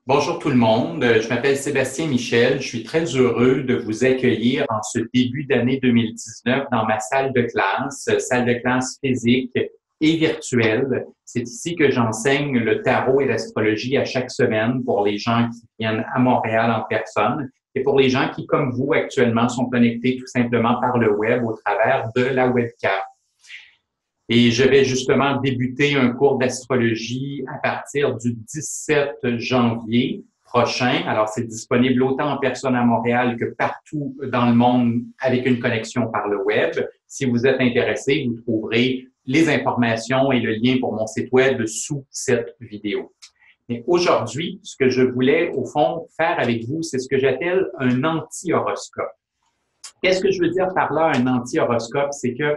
Bonjour tout le monde, je m'appelle Sébastien Michel. Je suis très heureux de vous accueillir en ce début d'année 2019 dans ma salle de classe physique et virtuelle. C'est ici que j'enseigne le tarot et l'astrologie à chaque semaine pour les gens qui viennent à Montréal en personne et pour les gens qui, comme vous, actuellement, sont connectés tout simplement par le web au travers de la webcam. Et je vais justement débuter un cours d'astrologie à partir du 17 janvier prochain. Alors, c'est disponible autant en personne à Montréal que partout dans le monde avec une connexion par le web. Si vous êtes intéressé, vous trouverez les informations et le lien pour mon site web sous cette vidéo. Mais aujourd'hui, ce que je voulais, au fond, faire avec vous, c'est ce que j'appelle un anti-horoscope. Qu'est-ce que je veux dire par là, un anti-horoscope? C'est que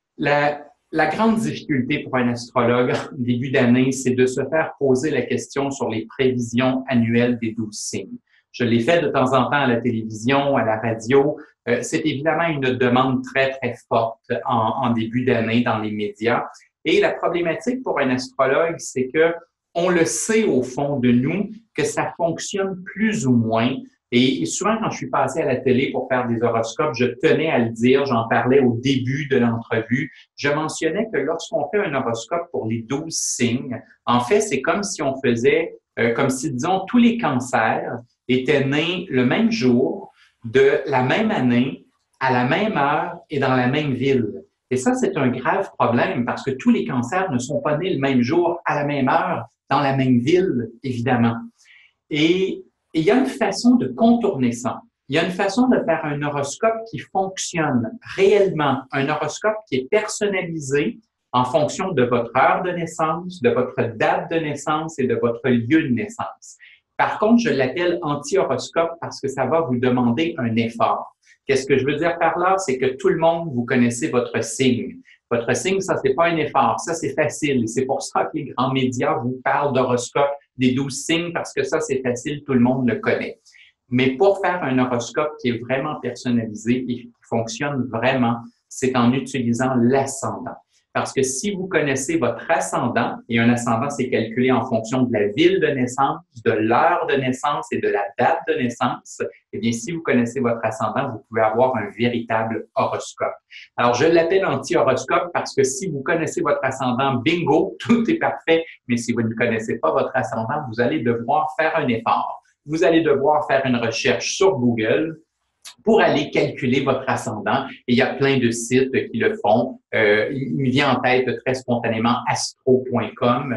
la grande difficulté pour un astrologue en début d'année, c'est de se faire poser la question sur les prévisions annuelles des 12 signes. Je l'ai fait de temps en temps à la télévision, à la radio. C'est évidemment une demande très, très forte en début d'année dans les médias. Et la problématique pour un astrologue, c'est que on le sait au fond de nous que ça fonctionne plus ou moins. Et souvent, quand je suis passé à la télé pour faire des horoscopes, je tenais à le dire, j'en parlais au début de l'entrevue. Je mentionnais que lorsqu'on fait un horoscope pour les 12 signes, en fait, c'est comme si on faisait, comme si, disons, tous les cancers étaient nés le même jour, de la même année, à la même heure et dans la même ville. Et ça, c'est un grave problème parce que tous les cancers ne sont pas nés le même jour, à la même heure, dans la même ville, évidemment. Et il y a une façon de contourner ça. Il y a une façon de faire un horoscope qui fonctionne réellement, un horoscope qui est personnalisé en fonction de votre heure de naissance, de votre date de naissance et de votre lieu de naissance. Par contre, je l'appelle anti-horoscope parce que ça va vous demander un effort. Qu'est-ce que je veux dire par là? C'est que tout le monde, vous connaissez votre signe. Votre signe, ça, c'est pas un effort. Ça, c'est facile. C'est pour ça que les grands médias vous parlent d'horoscope des 12 signes parce que ça, c'est facile, tout le monde le connaît. Mais pour faire un horoscope qui est vraiment personnalisé et qui fonctionne vraiment, c'est en utilisant l'ascendant. Parce que si vous connaissez votre ascendant, et un ascendant, c'est calculé en fonction de la ville de naissance, de l'heure de naissance et de la date de naissance, eh bien, si vous connaissez votre ascendant, vous pouvez avoir un véritable horoscope. Alors, je l'appelle anti-horoscope parce que si vous connaissez votre ascendant, bingo, tout est parfait. Mais si vous ne connaissez pas votre ascendant, vous allez devoir faire un effort. Vous allez devoir faire une recherche sur Google pour aller calculer votre ascendant. Et il y a plein de sites qui le font. Il me vient en tête très spontanément astro.com,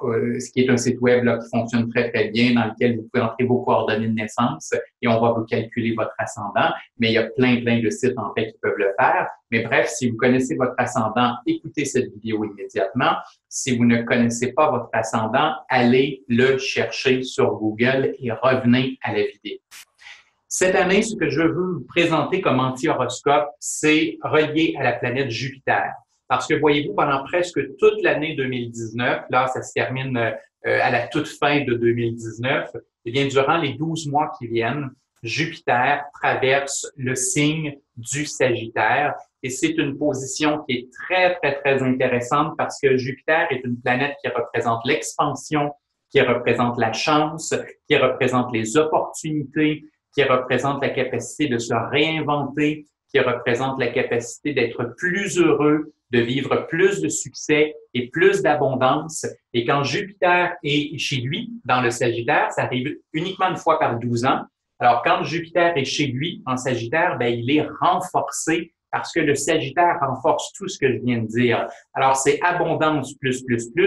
ce qui est un site web là, qui fonctionne très, très bien, dans lequel vous pouvez entrer vos coordonnées de naissance et on va vous calculer votre ascendant. Mais il y a plein, plein de sites, en fait, qui peuvent le faire. Mais bref, si vous connaissez votre ascendant, écoutez cette vidéo immédiatement. Si vous ne connaissez pas votre ascendant, allez le chercher sur Google et revenez à la vidéo. Cette année, ce que je veux vous présenter comme anti-horoscope, c'est relié à la planète Jupiter. Parce que voyez-vous, pendant presque toute l'année 2019, là, ça se termine à la toute fin de 2019, eh bien, durant les 12 mois qui viennent, Jupiter traverse le signe du Sagittaire et c'est une position qui est très, très, très intéressante parce que Jupiter est une planète qui représente l'expansion, qui représente la chance, qui représente les opportunités, qui représente la capacité de se réinventer, qui représente la capacité d'être plus heureux, de vivre plus de succès et plus d'abondance. Et quand Jupiter est chez lui, dans le Sagittaire, ça arrive uniquement une fois par 12 ans. Alors, quand Jupiter est chez lui, en Sagittaire, ben, il est renforcé parce que le Sagittaire renforce tout ce que je viens de dire. Alors, c'est abondance plus,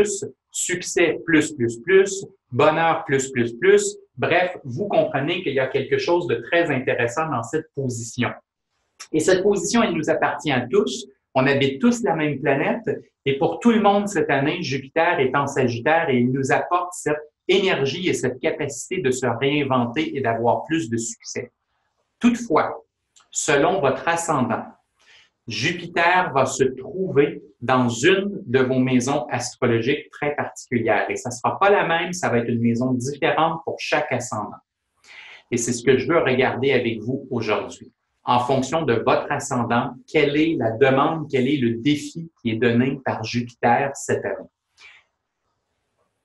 succès plus, bonheur plus. Bref, vous comprenez qu'il y a quelque chose de très intéressant dans cette position. Et cette position, elle nous appartient à tous. On habite tous la même planète. Et pour tout le monde cette année, Jupiter est en Sagittaire et il nous apporte cette énergie et cette capacité de se réinventer et d'avoir plus de succès. Toutefois, selon votre ascendant, Jupiter va se trouver dans une de vos maisons astrologiques très particulières. Et ça ne sera pas la même, ça va être une maison différente pour chaque ascendant. Et c'est ce que je veux regarder avec vous aujourd'hui. En fonction de votre ascendant, quelle est la demande, quel est le défi qui est donné par Jupiter cette année?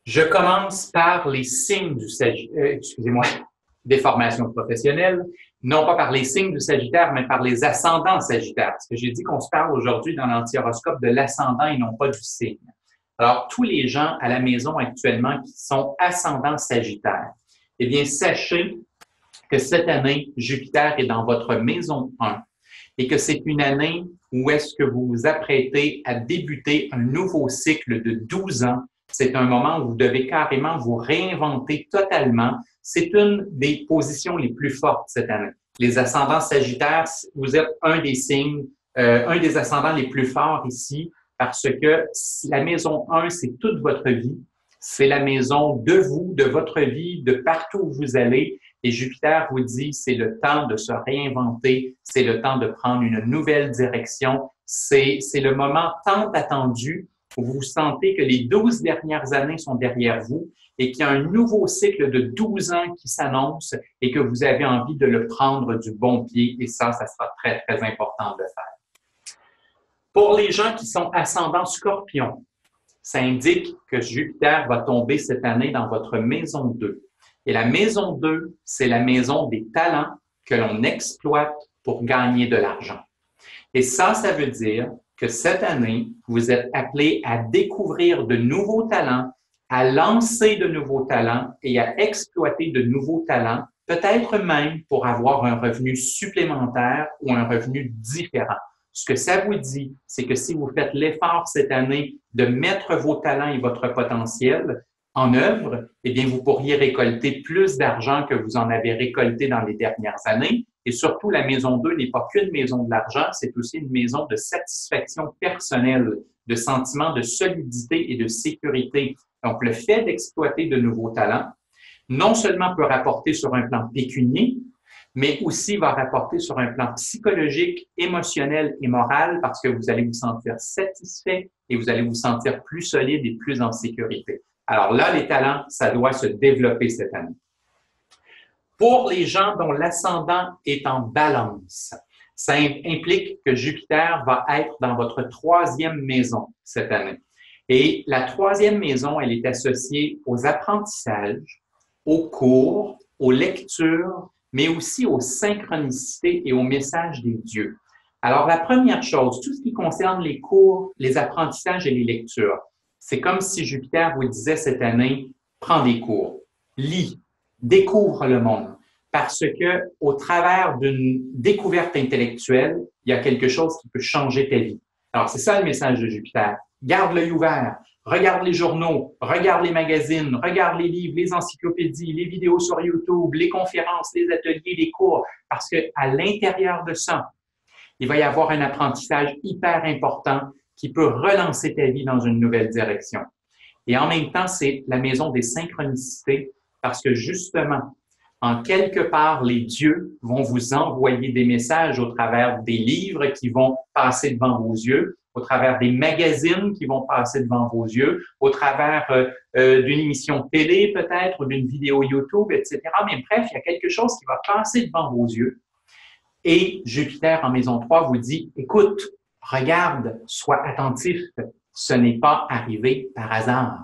Je commence par les signes du Sagittaire, excusez-moi, des formations professionnelles, non pas par les signes du Sagittaire, mais par les ascendants Sagittaires. Parce que j'ai dit qu'on se parle aujourd'hui dans l'anti-horoscope de l'ascendant et non pas du signe. Alors, tous les gens à la maison actuellement qui sont ascendants Sagittaire, eh bien, sachez que cette année, Jupiter est dans votre maison 1 et que c'est une année où est-ce que vous vous apprêtez à débuter un nouveau cycle de 12 ans. C'est un moment où vous devez carrément vous réinventer totalement. C'est une des positions les plus fortes cette année. Les ascendants Sagittaires, vous êtes un des signes, un des ascendants les plus forts ici parce que la maison 1, c'est toute votre vie. C'est la maison de vous, de votre vie, de partout où vous allez. Et Jupiter vous dit, c'est le temps de se réinventer, c'est le temps de prendre une nouvelle direction. C'est le moment tant attendu où vous sentez que les 12 dernières années sont derrière vous et qu'il y a un nouveau cycle de 12 ans qui s'annonce et que vous avez envie de le prendre du bon pied. Et ça sera très, très important de le faire. Pour les gens qui sont ascendants Scorpion, ça indique que Jupiter va tomber cette année dans votre maison 2. Et la maison 2, c'est la maison des talents que l'on exploite pour gagner de l'argent. Et ça veut dire que cette année, vous êtes appelé à découvrir de nouveaux talents, à lancer de nouveaux talents et à exploiter de nouveaux talents, peut-être même pour avoir un revenu supplémentaire ou un revenu différent. Ce que ça vous dit, c'est que si vous faites l'effort cette année de mettre vos talents et votre potentiel en œuvre, eh bien, vous pourriez récolter plus d'argent que vous en avez récolté dans les dernières années. Et surtout, la maison 2 n'est pas qu'une maison de l'argent, c'est aussi une maison de satisfaction personnelle, de sentiment de solidité et de sécurité. Donc, le fait d'exploiter de nouveaux talents, non seulement peut rapporter sur un plan pécunier, mais aussi va rapporter sur un plan psychologique, émotionnel et moral parce que vous allez vous sentir satisfait et vous allez vous sentir plus solide et plus en sécurité. Alors là, les talents, ça doit se développer cette année. Pour les gens dont l'ascendant est en balance, ça implique que Jupiter va être dans votre troisième maison cette année. Et la troisième maison, elle est associée aux apprentissages, aux cours, aux lectures, mais aussi aux synchronicités et aux messages des dieux. Alors, la première chose, tout ce qui concerne les cours, les apprentissages et les lectures, c'est comme si Jupiter vous disait cette année, prends des cours, lis, découvre le monde. Parce que au travers d'une découverte intellectuelle, il y a quelque chose qui peut changer ta vie. Alors, c'est ça le message de Jupiter. Garde l'œil ouvert, regarde les journaux, regarde les magazines, regarde les livres, les encyclopédies, les vidéos sur YouTube, les conférences, les ateliers, les cours, parce que à l'intérieur de ça, il va y avoir un apprentissage hyper important qui peut relancer ta vie dans une nouvelle direction. Et en même temps, c'est la maison des synchronicités parce que justement, en quelque part, les dieux vont vous envoyer des messages au travers des livres qui vont passer devant vos yeux, au travers des magazines qui vont passer devant vos yeux, au travers d'une émission télé peut-être ou d'une vidéo YouTube, etc. Mais bref, il y a quelque chose qui va passer devant vos yeux. Et Jupiter en maison 3 vous dit, écoute, regarde, sois attentif, ce n'est pas arrivé par hasard.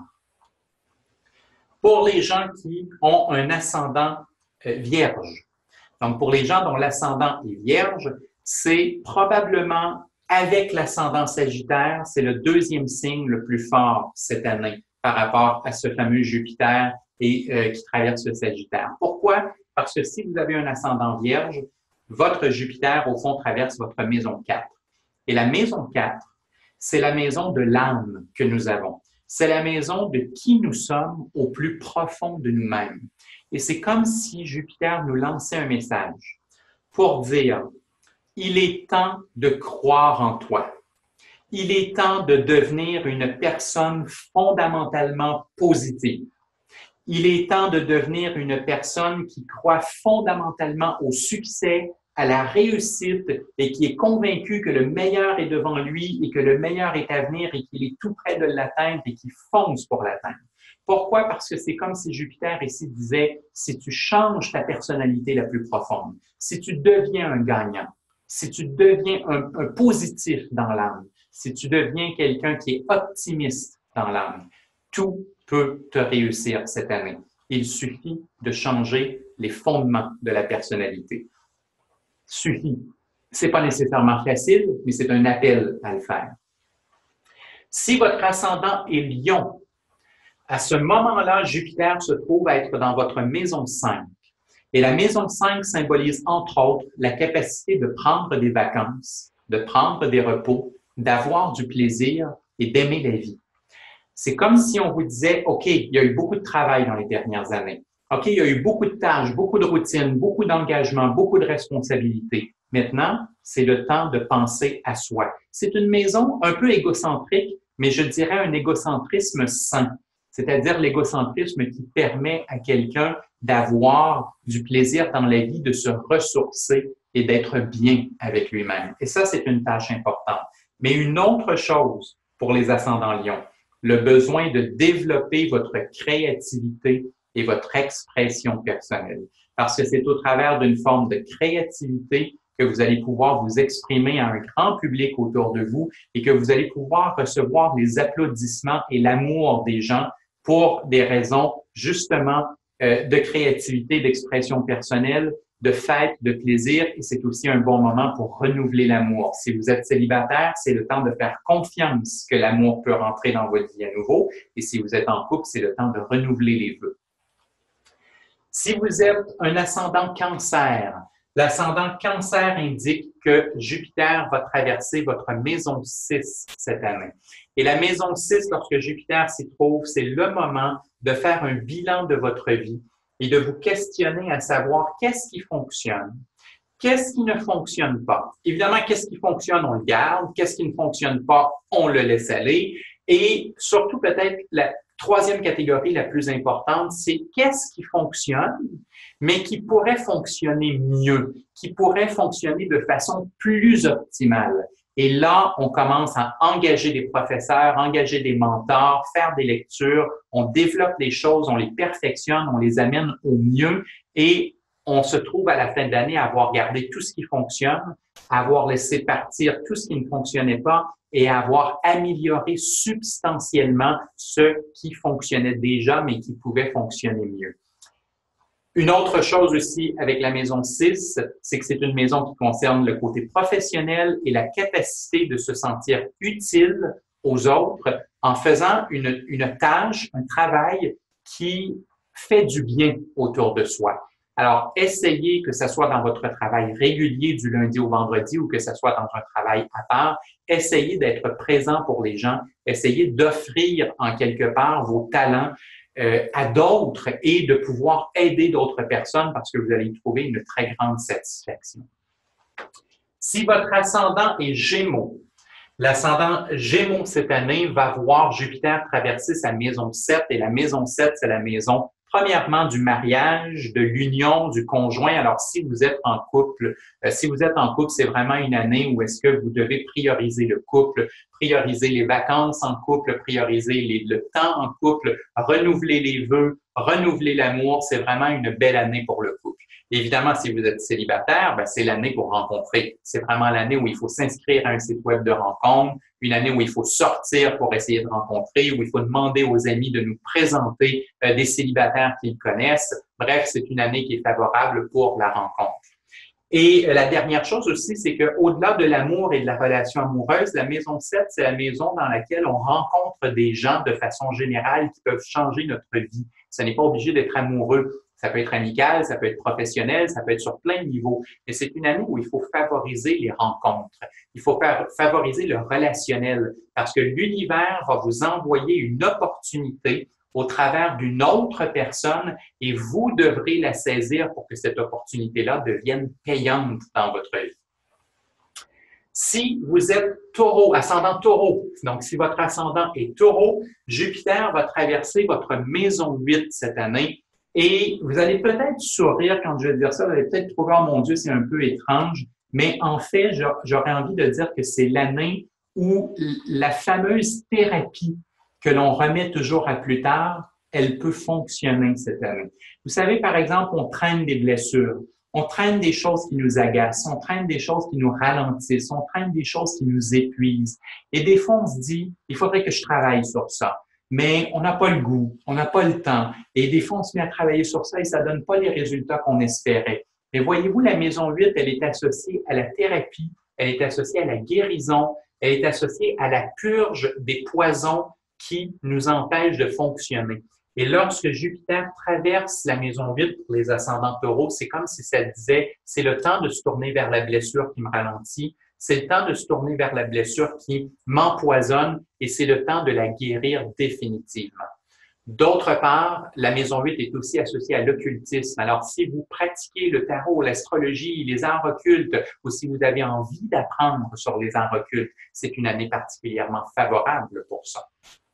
Pour les gens qui ont un ascendant vierge, donc pour les gens dont l'ascendant est vierge, c'est probablement avec l'ascendant Sagittaire, c'est le deuxième signe le plus fort cette année par rapport à ce fameux Jupiter qui traverse le Sagittaire. Pourquoi? Parce que si vous avez un ascendant vierge, votre Jupiter, au fond, traverse votre maison 4. Et la maison 4, c'est la maison de l'âme que nous avons. C'est la maison de qui nous sommes au plus profond de nous-mêmes. Et c'est comme si Jupiter nous lançait un message pour dire, il est temps de croire en toi. Il est temps de devenir une personne fondamentalement positive. Il est temps de devenir une personne qui croit fondamentalement au succès, à la réussite et qui est convaincu que le meilleur est devant lui et que le meilleur est à venir et qu'il est tout près de l'atteindre et qu'il fonce pour l'atteindre. Pourquoi? Parce que c'est comme si Jupiter ici disait, si tu changes ta personnalité la plus profonde, si tu deviens un gagnant, si tu deviens un positif dans l'âme, si tu deviens quelqu'un qui est optimiste dans l'âme, tout peut te réussir cette année. Il suffit de changer les fondements de la personnalité. Suffit. C'est pas nécessairement facile, mais c'est un appel à le faire. Si votre ascendant est Lion, à ce moment-là, Jupiter se trouve à être dans votre maison 5. Et la maison 5 symbolise, entre autres, la capacité de prendre des vacances, de prendre des repos, d'avoir du plaisir et d'aimer la vie. C'est comme si on vous disait, OK, il y a eu beaucoup de travail dans les dernières années. OK, il y a eu beaucoup de tâches, beaucoup de routines, beaucoup d'engagement, beaucoup de responsabilités. Maintenant, c'est le temps de penser à soi. C'est une maison un peu égocentrique, mais je dirais un égocentrisme sain, c'est-à-dire l'égocentrisme qui permet à quelqu'un d'avoir du plaisir dans la vie, de se ressourcer et d'être bien avec lui-même. Et ça, c'est une tâche importante. Mais une autre chose pour les ascendants Lions, le besoin de développer votre créativité et votre expression personnelle. Parce que c'est au travers d'une forme de créativité que vous allez pouvoir vous exprimer à un grand public autour de vous et que vous allez pouvoir recevoir les applaudissements et l'amour des gens pour des raisons justement de créativité, d'expression personnelle, de fête, de plaisir, et c'est aussi un bon moment pour renouveler l'amour. Si vous êtes célibataire, c'est le temps de faire confiance que l'amour peut rentrer dans votre vie à nouveau, et si vous êtes en couple, c'est le temps de renouveler les vœux. Si vous êtes un ascendant Cancer, l'ascendant Cancer indique que Jupiter va traverser votre maison 6 cette année. Et la maison 6, lorsque Jupiter s'y trouve, c'est le moment de faire un bilan de votre vie et de vous questionner à savoir qu'est-ce qui fonctionne, qu'est-ce qui ne fonctionne pas. Évidemment, qu'est-ce qui fonctionne, on le garde. Qu'est-ce qui ne fonctionne pas, on le laisse aller. Et surtout, peut-être, la troisième catégorie la plus importante, c'est qu'est-ce qui fonctionne, mais qui pourrait fonctionner mieux, qui pourrait fonctionner de façon plus optimale. Et là, on commence à engager des professeurs, engager des mentors, faire des lectures, on développe les choses, on les perfectionne, on les amène au mieux et on se trouve à la fin de l'année à avoir gardé tout ce qui fonctionne, à avoir laissé partir tout ce qui ne fonctionnait pas et à avoir amélioré substantiellement ce qui fonctionnait déjà, mais qui pouvait fonctionner mieux. Une autre chose aussi avec la maison 6, c'est que c'est une maison qui concerne le côté professionnel et la capacité de se sentir utile aux autres en faisant une tâche, un travail qui fait du bien autour de soi. Alors, essayez que ce soit dans votre travail régulier du lundi au vendredi ou que ce soit dans un travail à part, essayez d'être présent pour les gens, essayez d'offrir en quelque part vos talents à d'autres et de pouvoir aider d'autres personnes parce que vous allez y trouver une très grande satisfaction. Si votre ascendant est Gémeaux, l'ascendant Gémeaux cette année va voir Jupiter traverser sa maison 7 et la maison 7, c'est la maison premièrement du mariage, de l'union, du conjoint. Alors, si vous êtes en couple, c'est vraiment une année où est-ce que vous devez prioriser le couple, prioriser les vacances en couple, prioriser le temps en couple, renouveler les vœux, renouveler l'amour. C'est vraiment une belle année pour le couple. Évidemment, si vous êtes célibataire, c'est l'année pour rencontrer. C'est vraiment l'année où il faut s'inscrire à un site web de rencontre, une année où il faut sortir pour essayer de rencontrer, où il faut demander aux amis de nous présenter des célibataires qu'ils connaissent. Bref, c'est une année qui est favorable pour la rencontre. Et la dernière chose aussi, c'est qu'au-delà de l'amour et de la relation amoureuse, la maison 7, c'est la maison dans laquelle on rencontre des gens de façon générale qui peuvent changer notre vie. Ce n'est pas obligé d'être amoureux. Ça peut être amical, ça peut être professionnel, ça peut être sur plein de niveaux. Mais c'est une année où il faut favoriser les rencontres. Il faut favoriser le relationnel parce que l'univers va vous envoyer une opportunité au travers d'une autre personne et vous devrez la saisir pour que cette opportunité-là devienne payante dans votre vie. Si vous êtes Taureau, ascendant Taureau, donc si votre ascendant est Taureau, Jupiter va traverser votre maison 8 cette année. Et vous allez peut-être sourire quand je vais dire ça, vous allez peut-être trouver « Oh mon Dieu, c'est un peu étrange », mais en fait, j'aurais envie de dire que c'est l'année où la fameuse thérapie que l'on remet toujours à plus tard, elle peut fonctionner cette année. Vous savez, par exemple, on traîne des blessures, on traîne des choses qui nous agacent, on traîne des choses qui nous ralentissent, on traîne des choses qui nous épuisent. Et des fois, on se dit, il faudrait que je travaille sur ça. mais on n'a pas le goût, on n'a pas le temps. Et des fois, on se met à travailler sur ça et ça donne pas les résultats qu'on espérait. Mais voyez-vous, la maison 8, elle est associée à la thérapie, elle est associée à la guérison, elle est associée à la purge des poisons qui nous empêchent de fonctionner. Et lorsque Jupiter traverse la maison 8 pour les ascendants taureaux, c'est comme si ça disait, c'est le temps de se tourner vers la blessure qui me ralentit, c'est le temps de se tourner vers la blessure qui m'empoisonne et c'est le temps de la guérir définitivement. D'autre part, la maison 8 est aussi associée à l'occultisme. Alors, si vous pratiquez le tarot, l'astrologie, les arts occultes, ou si vous avez envie d'apprendre sur les arts occultes, c'est une année particulièrement favorable pour ça.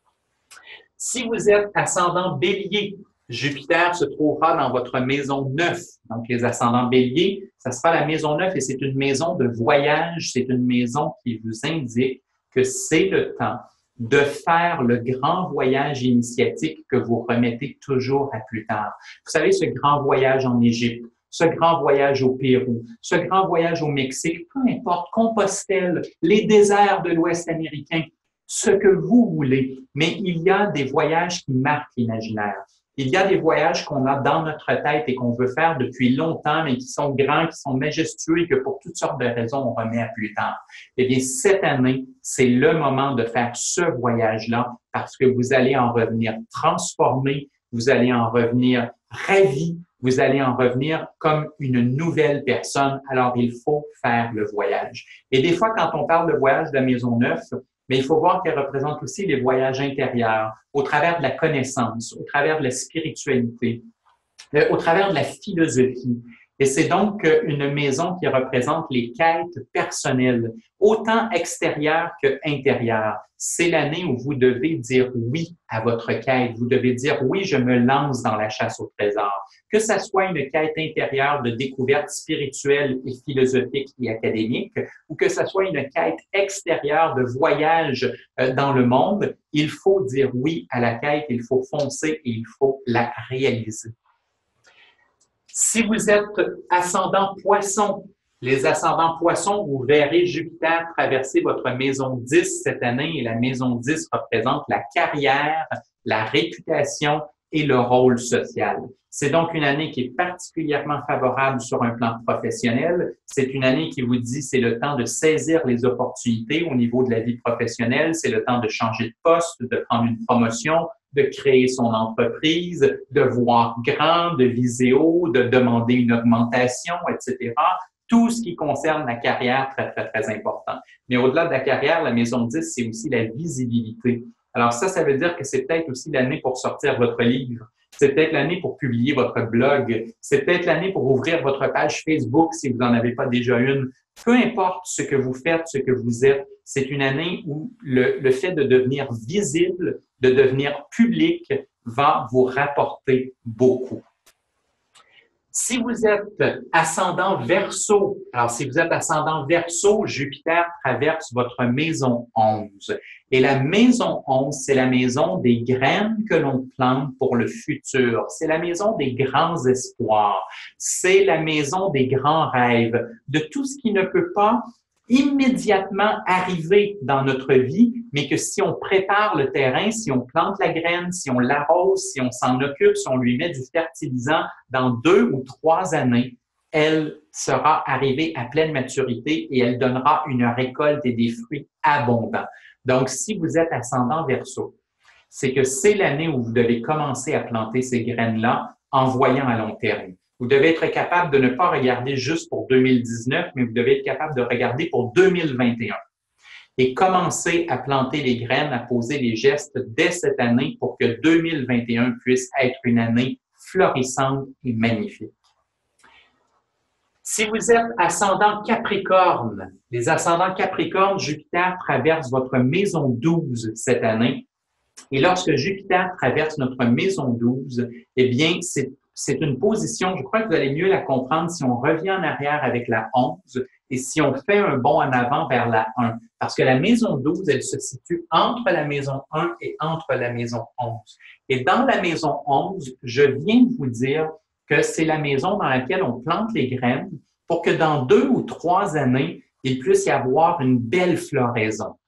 Si vous êtes ascendant Bélier, Jupiter se trouvera dans votre maison 9. Donc, les ascendants Bélier, ça sera la maison 9 et c'est une maison de voyage, c'est une maison qui vous indique que c'est le temps de faire le grand voyage initiatique que vous remettez toujours à plus tard. Vous savez, ce grand voyage en Égypte, ce grand voyage au Pérou, ce grand voyage au Mexique, peu importe, Compostelle, les déserts de l'Ouest américain, ce que vous voulez. Mais il y a des voyages qui marquent l'imaginaire. Il y a des voyages qu'on a dans notre tête et qu'on veut faire depuis longtemps, mais qui sont grands, qui sont majestueux et que pour toutes sortes de raisons, on remet à plus tard. Eh bien, cette année, c'est le moment de faire ce voyage-là parce que vous allez en revenir transformé, vous allez en revenir ravi, vous allez en revenir comme une nouvelle personne. Alors, il faut faire le voyage. Et des fois, quand on parle de voyage de la maison 9, mais il faut voir qu'elle représente aussi les voyages intérieurs, au travers de la connaissance, au travers de la spiritualité, au travers de la philosophie. Et c'est donc une maison qui représente les quêtes personnelles, autant extérieures que intérieures. C'est l'année où vous devez dire oui à votre quête. Vous devez dire oui, je me lance dans la chasse au trésor. Que ça soit une quête intérieure de découverte spirituelle et philosophique et académique, ou que ça soit une quête extérieure de voyage dans le monde, il faut dire oui à la quête, il faut foncer et il faut la réaliser. Si vous êtes ascendant poisson, les ascendants poissons, vous verrez Jupiter traverser votre maison 10 cette année et la maison 10 représente la carrière, la réputation et le rôle social. C'est donc une année qui est particulièrement favorable sur un plan professionnel. C'est une année qui vous dit c'est le temps de saisir les opportunités au niveau de la vie professionnelle, c'est le temps de changer de poste, de prendre une promotion, de créer son entreprise, de voir grand, de viser haut, de demander une augmentation, etc. Tout ce qui concerne la carrière, très, très, très important. Mais au-delà de la carrière, la maison 10, c'est aussi la visibilité. Alors ça veut dire que c'est peut-être aussi l'année pour sortir votre livre. C'est peut-être l'année pour publier votre blog. C'est peut-être l'année pour ouvrir votre page Facebook si vous n'en avez pas déjà une. Peu importe ce que vous faites, ce que vous êtes, c'est une année où le fait de devenir visible, de devenir public, va vous rapporter beaucoup. Si vous êtes ascendant Verseau, alors si vous êtes ascendant Verseau, Jupiter traverse votre maison 11. Et la maison 11, c'est la maison des graines que l'on plante pour le futur. C'est la maison des grands espoirs. C'est la maison des grands rêves, de tout ce qui ne peut pas immédiatement arriver dans notre vie, mais que si on prépare le terrain, si on plante la graine, si on l'arrose, si on s'en occupe, si on lui met du fertilisant, dans 2 ou 3 années, elle sera arrivée à pleine maturité et elle donnera une récolte et des fruits abondants. Donc, si vous êtes ascendant Verseau, c'est que c'est l'année où vous devez commencer à planter ces graines-là en voyant à long terme. Vous devez être capable de ne pas regarder juste pour 2019, mais vous devez être capable de regarder pour 2021 et commencer à planter les graines, à poser les gestes dès cette année pour que 2021 puisse être une année florissante et magnifique. Si vous êtes ascendant Capricorne, les ascendants Capricorne, Jupiter traverse votre maison 12 cette année. Et lorsque Jupiter traverse notre maison 12, eh bien, c'est une position, je crois que vous allez mieux la comprendre si on revient en arrière avec la 11 et si on fait un bond en avant vers la 1. Parce que la maison 12, elle se situe entre la maison 1 et entre la maison 11. Et dans la maison 11, je viens de vous dire que c'est la maison dans laquelle on plante les graines pour que dans 2 ou 3 années, il puisse y avoir une belle floraison.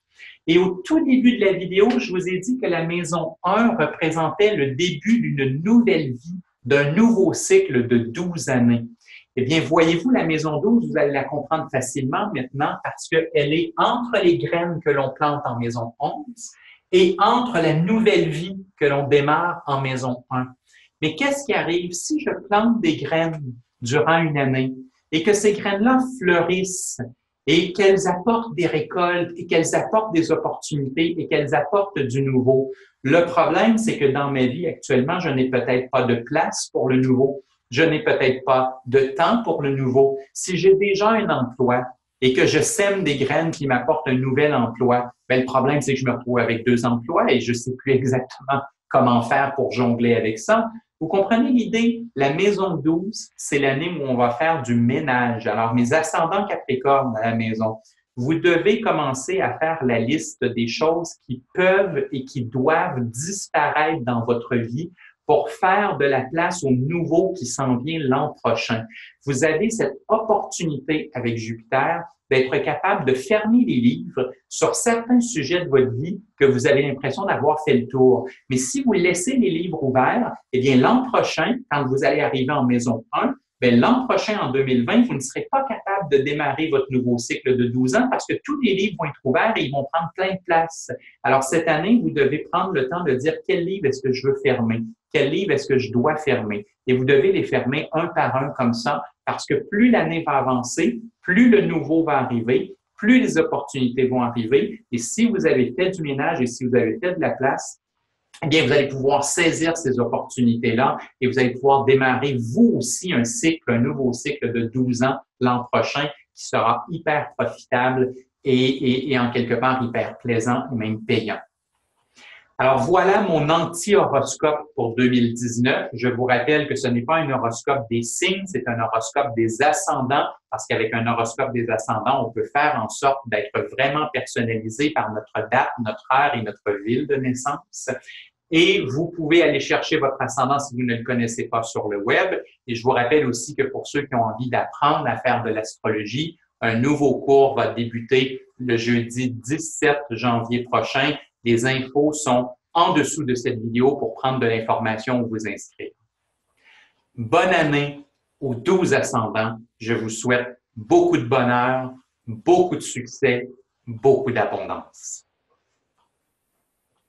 Et au tout début de la vidéo, je vous ai dit que la maison 1 représentait le début d'une nouvelle vie, d'un nouveau cycle de 12 années. Eh bien, voyez-vous, la maison 12, vous allez la comprendre facilement maintenant parce qu'elle est entre les graines que l'on plante en maison 11 et entre la nouvelle vie que l'on démarre en maison 1. Mais qu'est-ce qui arrive si je plante des graines durant une année et que ces graines-là fleurissent et qu'elles apportent des récoltes et qu'elles apportent des opportunités et qu'elles apportent du nouveau? Le problème, c'est que dans ma vie actuellement, je n'ai peut-être pas de place pour le nouveau. Je n'ai peut-être pas de temps pour le nouveau. Si j'ai déjà un emploi et que je sème des graines qui m'apportent un nouvel emploi, ben, le problème, c'est que je me retrouve avec 2 emplois et je ne sais plus exactement comment faire pour jongler avec ça. Vous comprenez l'idée? La maison 12, c'est l'année où on va faire du ménage. Alors, mes ascendants Capricorne à la maison, vous devez commencer à faire la liste des choses qui peuvent et qui doivent disparaître dans votre vie pour faire de la place au nouveau qui s'en vient l'an prochain. Vous avez cette opportunité avec Jupiter d'être capable de fermer les livres sur certains sujets de votre vie que vous avez l'impression d'avoir fait le tour. Mais si vous laissez les livres ouverts, eh bien, l'an prochain, quand vous allez arriver en maison 1, bien, l'an prochain, en 2020, vous ne serez pas capable de démarrer votre nouveau cycle de 12 ans parce que tous les livres vont être ouverts et ils vont prendre plein de place. Alors, cette année, vous devez prendre le temps de dire quel livre est-ce que je veux fermer? Quel livre est-ce que je dois fermer? Et vous devez les fermer un par un comme ça parce que plus l'année va avancer, plus le nouveau va arriver, plus les opportunités vont arriver. Et si vous avez fait du ménage et si vous avez fait de la place, eh bien, vous allez pouvoir saisir ces opportunités-là et vous allez pouvoir démarrer, vous aussi, un cycle, un nouveau cycle de 12 ans l'an prochain qui sera hyper profitable et en quelque part hyper plaisant et même payant. Alors, voilà mon anti-horoscope pour 2019. Je vous rappelle que ce n'est pas un horoscope des signes, c'est un horoscope des ascendants, parce qu'avec un horoscope des ascendants, on peut faire en sorte d'être vraiment personnalisé par notre date, notre heure et notre ville de naissance. Et vous pouvez aller chercher votre ascendant si vous ne le connaissez pas sur le web. Et je vous rappelle aussi que pour ceux qui ont envie d'apprendre à faire de l'astrologie, un nouveau cours va débuter le jeudi 17 janvier prochain. Les infos sont en dessous de cette vidéo pour prendre de l'information ou vous inscrire. Bonne année aux 12 ascendants. Je vous souhaite beaucoup de bonheur, beaucoup de succès, beaucoup d'abondance.